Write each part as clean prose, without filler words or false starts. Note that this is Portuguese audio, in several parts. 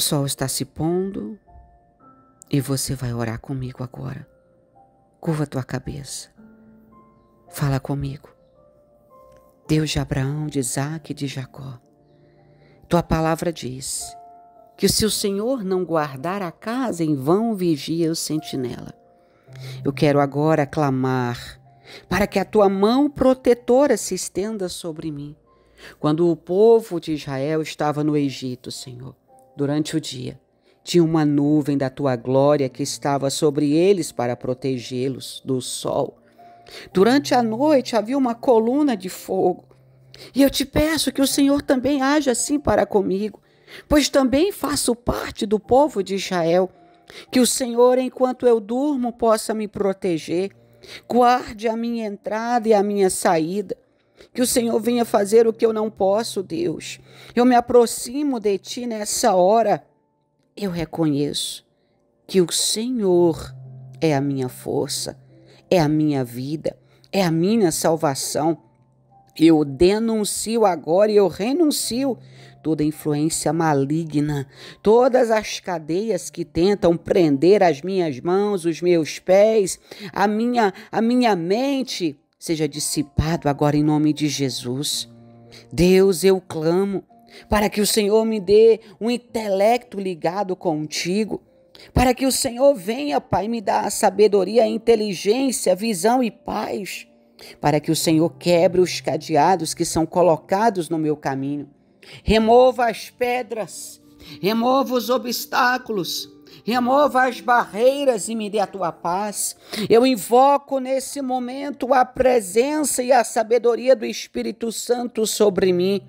sol está se pondo e você vai orar comigo agora. Curva a tua cabeça. Fala comigo. Deus de Abraão, de Isaque e de Jacó, tua palavra diz que se o Senhor não guardar a casa, em vão vigia o sentinela. Eu quero agora clamar para que a tua mão protetora se estenda sobre mim. Quando o povo de Israel estava no Egito, Senhor, durante o dia, tinha uma nuvem da tua glória que estava sobre eles para protegê-los do sol. Durante a noite havia uma coluna de fogo. E eu te peço que o Senhor também haja assim para comigo, pois também faço parte do povo de Israel. Que o Senhor, enquanto eu durmo, possa me proteger. Guarde a minha entrada e a minha saída. Que o Senhor venha fazer o que eu não posso, Deus. Eu me aproximo de ti nessa hora. Eu reconheço que o Senhor é a minha força, é a minha vida, é a minha salvação. Eu denuncio agora e eu renuncio toda influência maligna, todas as cadeias que tentam prender as minhas mãos, os meus pés, a minha mente, seja dissipado agora em nome de Jesus. Deus, eu clamo para que o Senhor me dê um intelecto ligado contigo, para que o Senhor venha, Pai, me dar sabedoria, inteligência, visão e paz, para que o Senhor quebre os cadeados que são colocados no meu caminho. Remova as pedras, remova os obstáculos, remova as barreiras e me dê a tua paz. Eu invoco nesse momento a presença e a sabedoria do Espírito Santo sobre mim.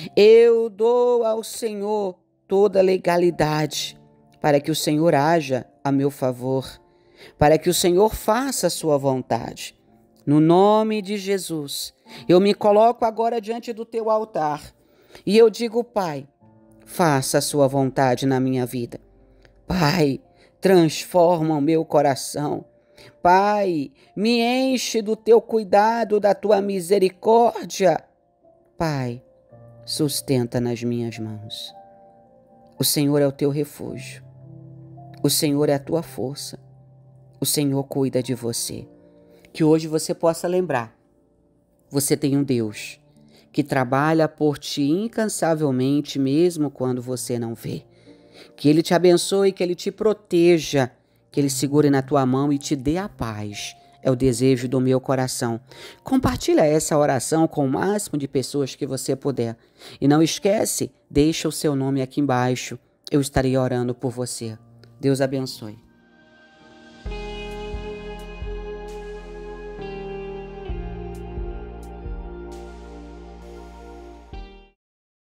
Eu dou ao Senhor toda legalidade para que o Senhor haja a meu favor, para que o Senhor faça a sua vontade. No nome de Jesus, eu me coloco agora diante do teu altar e eu digo, Pai, faça a sua vontade na minha vida. Pai, transforma o meu coração. Pai, me enche do teu cuidado, da tua misericórdia. Pai, sustenta nas minhas mãos. O Senhor é o teu refúgio. O Senhor é a tua força. O Senhor cuida de você. Que hoje você possa lembrar, você tem um Deus que trabalha por ti incansavelmente, mesmo quando você não vê. Que Ele te abençoe, que Ele te proteja, que Ele segure na tua mão e te dê a paz. É o desejo do meu coração. Compartilha essa oração com o máximo de pessoas que você puder. E não esquece, deixa o seu nome aqui embaixo. Eu estarei orando por você. Deus abençoe.